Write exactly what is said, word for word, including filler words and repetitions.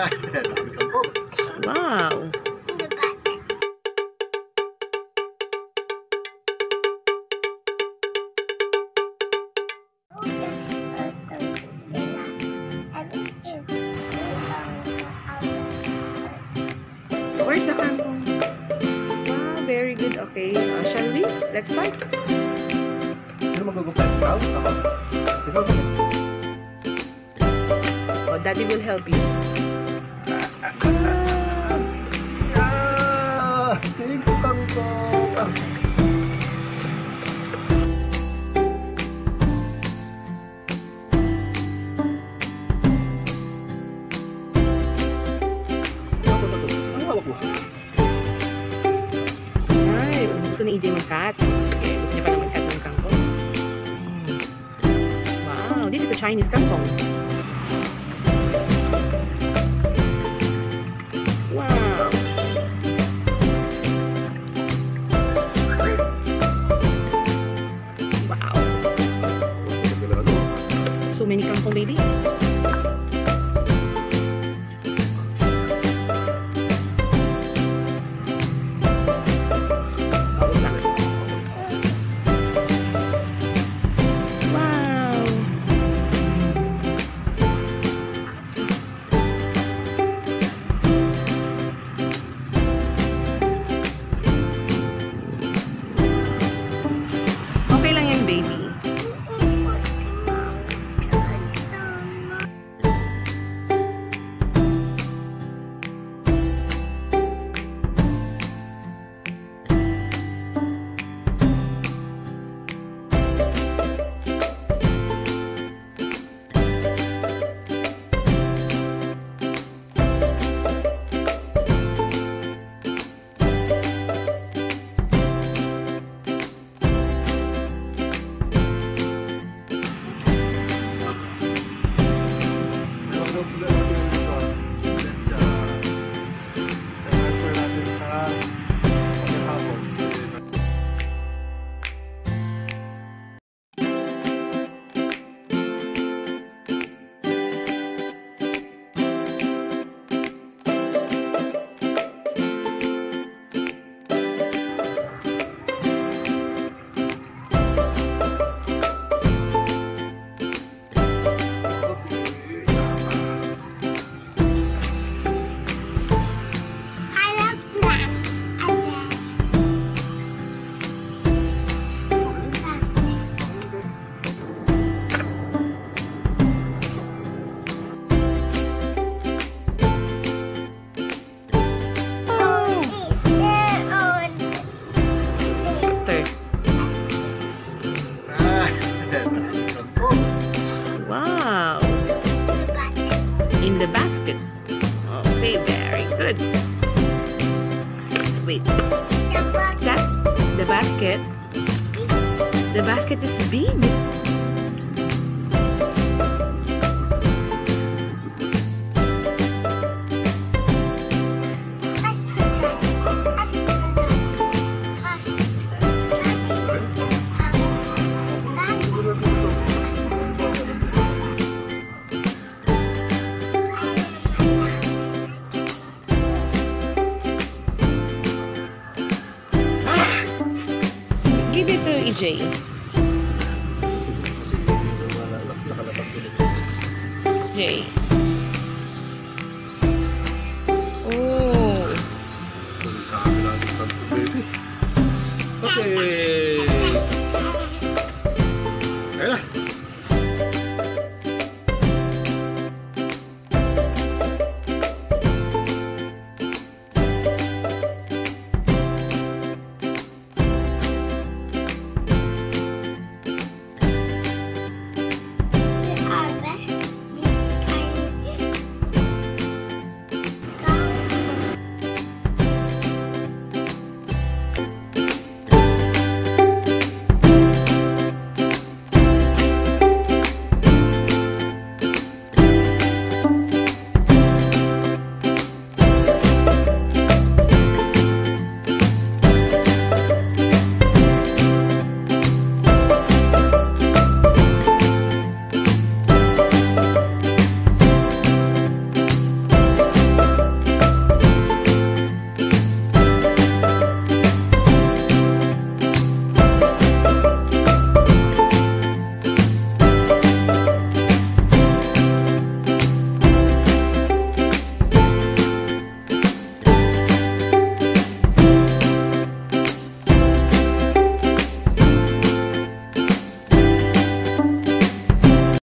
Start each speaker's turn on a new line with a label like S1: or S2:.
S1: Wow. Where's the kangkong? Wow, very good. Okay, uh, shall we? Let's start. Oh, Daddy will help you.
S2: Ah, thank you, kangkong.
S1: Ay, gusto ni E J mag-cut. Okay, gusto niya pala mag-cut ng kangkong. Wow, this is a Chinese Kangkong. Wow. Wow. So many kangkong, baby. Okay lang yan, baby. Wow. In the basket. Okay, very good. Wait. That the basket. The basket is big. Give it to E J. J. Oh.
S2: Okay. Ayan na.